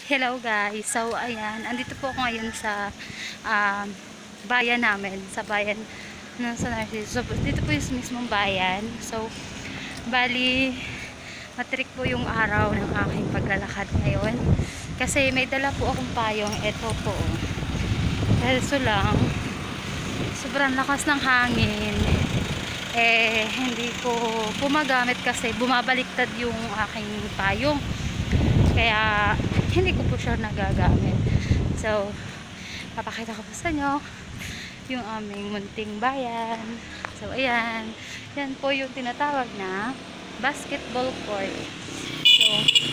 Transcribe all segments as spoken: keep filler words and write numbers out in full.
Hello guys, so ayan, andito po ako ngayon sa um, bayan namin, sa bayan ng San Narciso. So, dito po yung mismong bayan. So, bali, matrik po yung araw ng aking paglalakad ngayon. Kasi may dala po akong payong, eto po. Kaso lang, sobrang lakas ng hangin. Eh, hindi ko pumagamit kasi bumabaliktad yung aking payong. Kaya, hindi ko po siya nagagamit. So, papakita ko po sa inyo yung aming munting bayan. So, ayan. Yan po yung tinatawag na basketball court. So,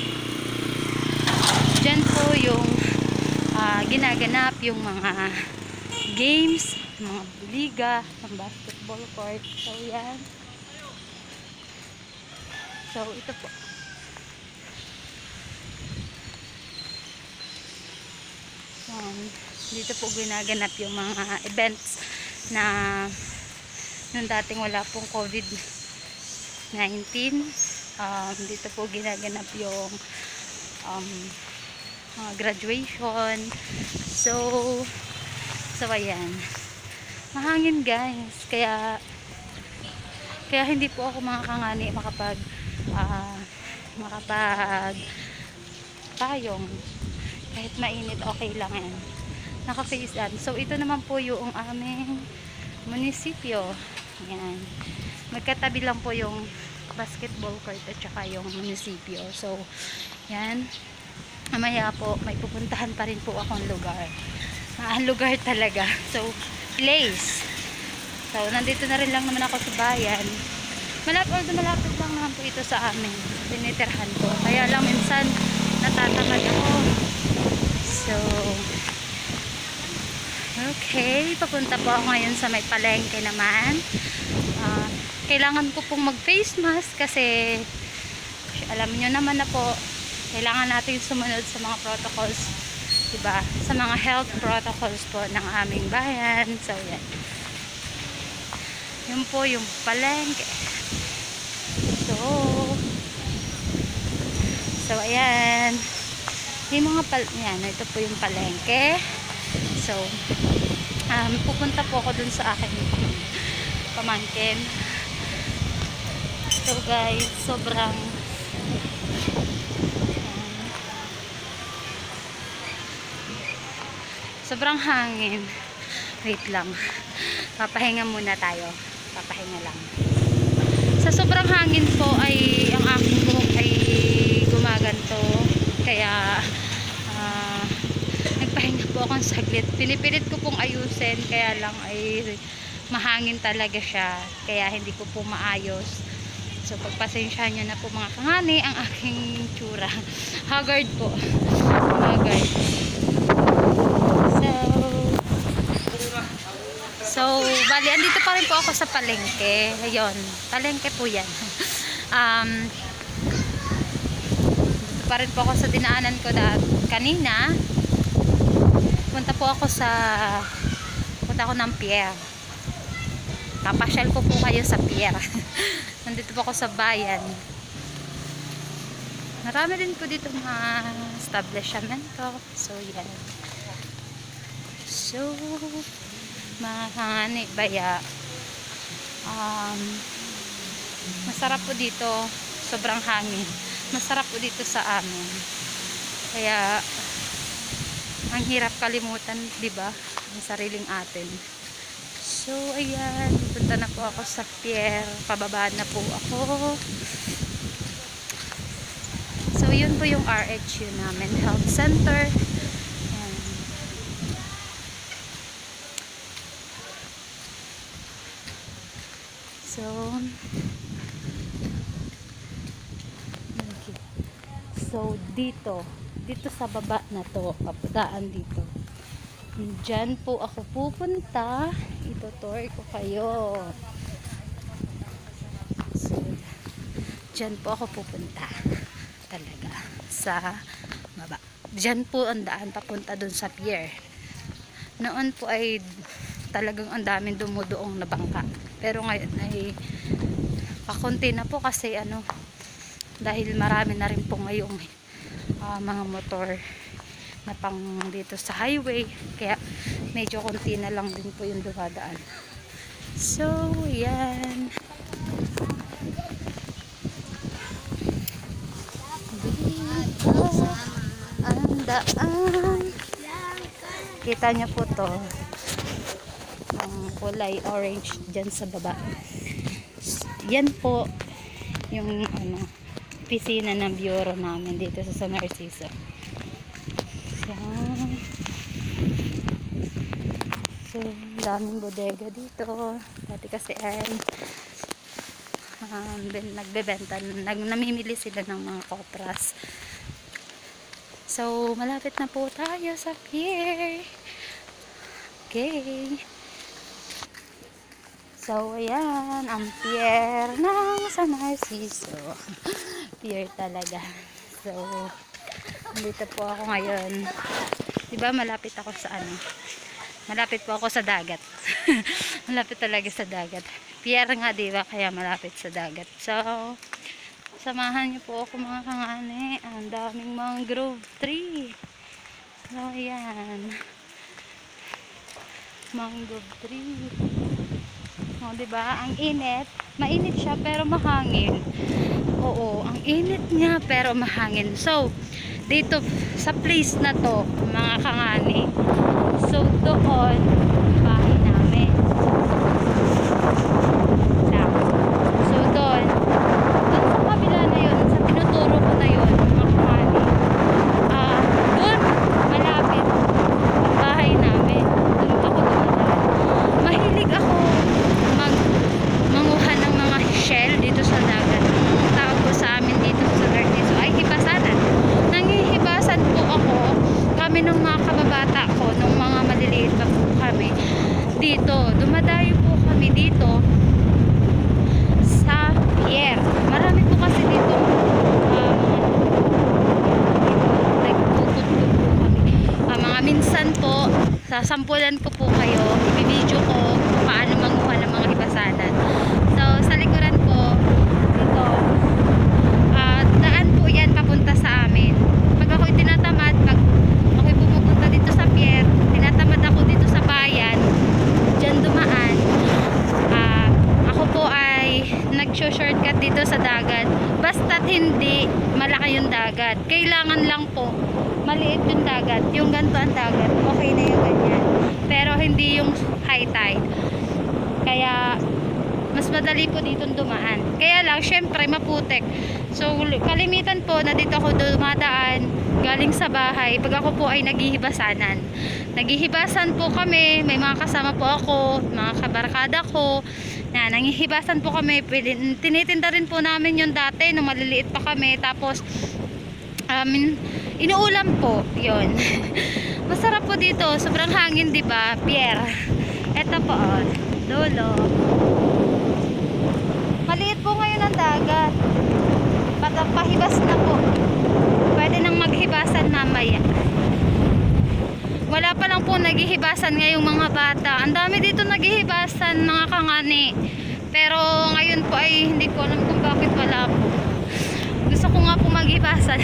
dyan po yung uh, ginaganap yung mga games, mga liga ng basketball court. So, yan. So, ito po. Um, dito po ginaganap yung mga events na nung dating wala pong COVID nineteen. Um, dito po ginaganap yung um, mga graduation. So, so ayan. Mahangin guys. Kaya, kaya hindi po ako makakangani makapag uh, makapag payong. Kahit mainit, okay lang yan. Naka-face on. So, ito naman po yung aming munisipyo. Yan. Magkatabi lang po yung basketball court at saka yung munisipyo. So, yan. Mamaya po, may pupuntahan pa rin po akong lugar. Ah, lugar talaga. So, place. So, nandito na rin lang naman ako sa bayan. Malapit, although malapit lang naman po ito sa amin. Tinitirhan ko. Kaya lang minsan, natatamad ako. So, okay, papunta po ako ngayon sa may palengke naman. Uh, kailangan ko pong mag-face mask kasi alam niyo naman na po, kailangan natin sumunod sa mga protocols, diba? Sa mga health protocols po ng aming bayan. So, yan. Yun po yung palengke. So, so, ayan. Yung mga pal yan, ito po yung palengke. So, um, pupunta po ako dun sa akin pamangkin. So guys, sobrang um, sobrang hangin. Wait lang. Papahinga muna tayo. Papahinga lang. Sa sobrang hangin po ay ang aking buhok ay gumaganto. Kaya uh, nagpahinga po akong saglit. Pinipilit ko pong ayusin, kaya lang ay mahangin talaga siya, kaya hindi ko po maayos. So pagpasensyahan nyo na po mga kangani ang aking tsura. Haggard po. Haggard. So So bali, andito pa rin po ako sa palengke. Ayun, palengke po yan. um pa rin po ako sa dinaanan ko na kanina. Punta po ako sa punta ako ng pier. Papasyal ko po kayo sa pier. Nandito po ako sa bayan. Marami din po dito mga establishmento. So yan. So mahani baya. Um, masarap po dito. Sobrang hangin. Masarap po dito sa amin. Kaya ang hirap kalimutan, 'di ba? Ang sariling atin. So ayan, punta na po ako sa pier. Pababa na po ako. So yun po yung R H U namin, health center. Ayan. So So, dito, dito sa baba na to, papadaan dito. Diyan po ako pupunta. Itutour ko kayo. So, diyan po ako pupunta. Talaga. Sa baba. Diyan po ang daan papunta dun sa pier. Noon po ay talagang ang daming dumudoong na bangka. Pero ngayon ay pakunti na po kasi ano, dahil marami na rin po ngayong uh, mga motor na pang dito sa highway, kaya medyo konti na lang din po yung dumadaan. So yan, dito ang daan. Kita nyo po to, ang kulay orange dyan sa baba. Yan po yung ano, opisina ng bureau namin dito sa San Narciso. Yan. So, daming bodega dito. Dati kasi ay um, nagbebenta, nag, namimili sila ng mga kopras. So, malapit na po tayo sa pier. Okay. So, ayan, ang pier ng San Narciso. Pier talaga. So, dito po ako ngayon. Diba, malapit ako sa ano? Malapit po ako sa dagat. Malapit talaga sa dagat. Pier nga, diba? Kaya malapit sa dagat. So, samahan niyo po ako mga kangani. Ang daming mangrove tree. So, ayan. Mangrove tree. O, diba? Ang init. Mainit siya pero mahangin. Oo, ang init niya pero mahangin. So, dito sa place na to, mga kangani. So, doon, bahay namin. So, doon, doon sa kabila na yun, sa tinuturo ko na yun, mga kangani. Ah, doon, malapit, ang bahay namin. Doon ako dumadaan. Mahilig ako mag manguha ng mga shell dito sa dagat. Ang tawag ko sa amin dito sa Narciso ay hibasanan. Nangihibasan po ako, kami ng mga kababata ko, nung mga maliliit pa po kami dito. Dumadayo po kami dito sa pier. Marami po kasi dito um, nagtutugtog po kami. Uh, mga minsan po, sasampulan ko po kayo, i-video ko kung paano manguha ng mga hibasanan. So, sa likuran ko, dito, uh, daan po yan papunta sa amin. Pag ako'y tinatamad, pag ako'y pumupunta dito sa pier, tinatamad ako dito sa bayan, dyan dumaan, uh, ako po ay nag-shortcut dito sa dagat. Basta't hindi malaki yung dagat. Kailangan lang po maliit yung dagat. Yung ganito ang dagat, okay na yung ganyan. Pero hindi yung high tide. Kaya mas madali po dito dumaan. Kaya lang, syempre, maputek. So, kalimitan po na dito ako dumadaan galing sa bahay pag ako po ay naghihibasanan. Naghihibasan po kami, may mga kasama po ako, mga kabarkada ko, na nanghihibasan po kami. Tinitinda rin po namin yung dati nung maliliit pa kami. Tapos, um, inuulam po, yon. Masarap po dito, sobrang hangin, diba? Pier. Eto po, oh, dulo. Maliit po ngayon ang dagat. Pahibas na po. Pwede nang maghibasan mamaya. Wala pa lang po naghihibasan ngayong mga bata. Ang dami dito naghihibasan, mga kangani. Pero ngayon po ay hindi ko alam kung bakit wala po. Gusto ko nga po maghibasan.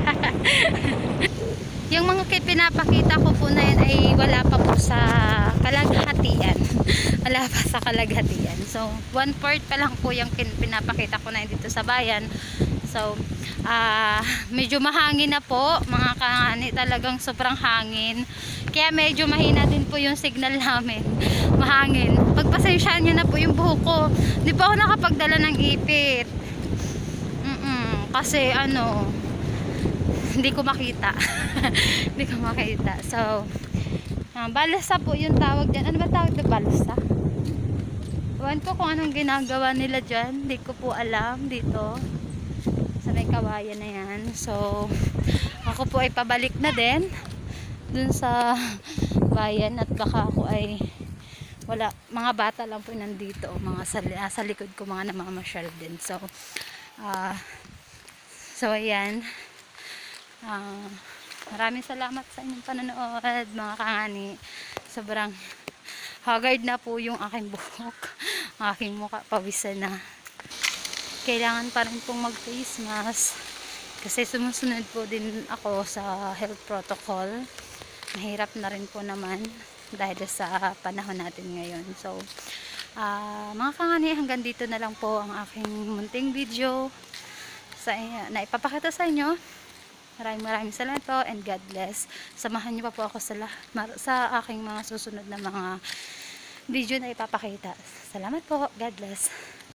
Yung mga pinapakita ko po na yun ay wala pa po sa kalaghatian. Wala pa sa kalaghatian. So, one part pa lang po yung pinapakita ko na yun dito sa bayan. So, uh, medyo mahangin na po, mga kangani, talagang sobrang hangin. Kaya medyo mahina din po yung signal namin. Mahangin. Pagpasensyaan nyo na po yung buhok ko. Di pa ako nakapagdala ng ipit. Mm-mm, kasi ano, hindi ko makita. Hindi ko makita. So, uh, balasa po yung tawag dyan. Ano ba tawag na balasa? Ewan ko kung anong ginagawa nila dyan. Hindi ko po alam dito. Sa may kawayan na yan. So, ako po ay pabalik na din dun sa bayan at baka ako ay wala, mga bata lang po nandito, mga sa, sa likod ko mga namamasyal din. So, uh, so ayan. Uh, maraming salamat sa inyong panonood, mga kangani. Sobrang haggard na po yung aking buhok. Aking mukha pawisan na. Kailangan pa rin pong mag face mask Kasi sumusunod po din ako sa health protocol. Mahirap na rin po naman dahil sa panahon natin ngayon. So, uh, mga kangani, hanggang dito na lang po ang aking munting video sa, na ipapakita sa inyo. Maraming maraming salamat po and God bless. Samahan niyo pa po ako sa, sa aking mga susunod na mga video na ipapakita. Salamat po. God bless.